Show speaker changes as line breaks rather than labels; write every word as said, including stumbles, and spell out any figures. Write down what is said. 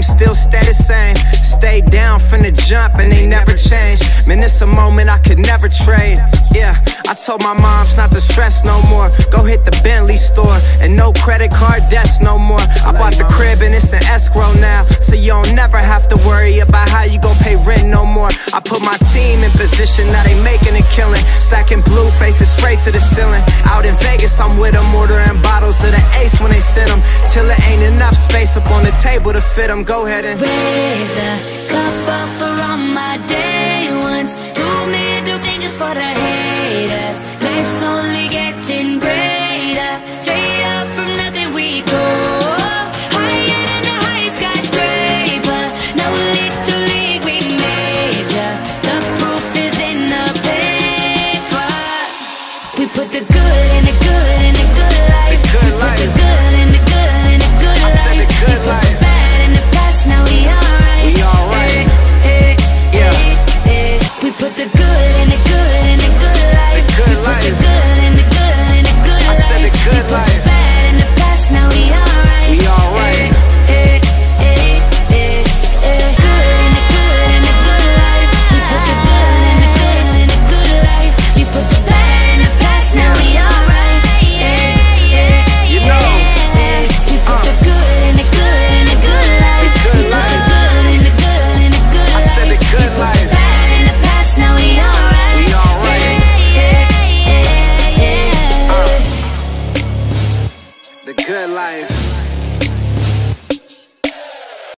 dreams still stay the same. Stay down from the jump and they never change. Man, it's a moment I could never trade. Yeah, I told my moms not to stress no more. Go hit the Bentley store and no credit card debts no more. I bought the crib and it's an escrow now, so you don't never have to worry about how you gon' pay rent no more. I put my team in position, now they making a killing. Stacking blue faces straight to the ceiling. Out in Vegas, I'm with them, ordering bottles of the Ace when they send them, till it ain't enough space up on the table to fit them. Go ahead and
raise a cup of